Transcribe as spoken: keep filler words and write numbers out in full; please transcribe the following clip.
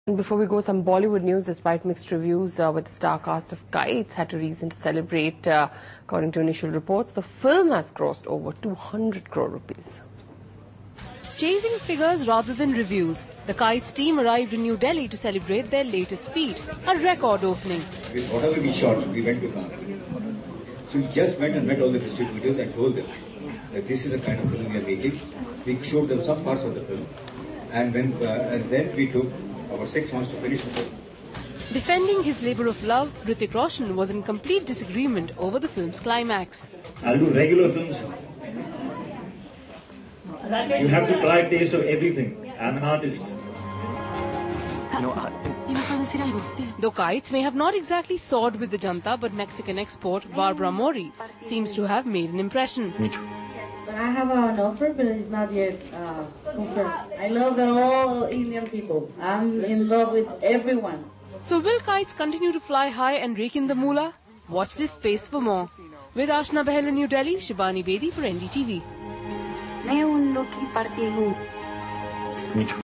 Before we go, some Bollywood news. Despite mixed reviews, uh, with the star cast of Kites had a reason to celebrate. Uh, according to initial reports, the film has grossed over two hundred crore rupees. Chasing figures rather than reviews, the Kites team arrived in New Delhi to celebrate their latest feat, a record opening. With whatever we shot, we went to Cannes. So we just went and met all the distributors and told them that this is the kind of film we are making. We showed them some parts of the film, and when uh, and then we took over six months to finish the film. Defending his labour of love, Hrithik Roshan was in complete disagreement over the film's climax. I'll do regular films. You have to try a taste of everything. I'm an artist. Though Kites may have not exactly soared with the Janta, but Mexican export Barbara Mori seems to have made an impression. I have an offer, but it's not yet uh, confirmed. I love all Indian people. I'm in love with everyone. So will Kites continue to fly high and rake in the moolah? Watch this space for more. With Ashna Bahel in New Delhi, Shibani Bedi for N D T V.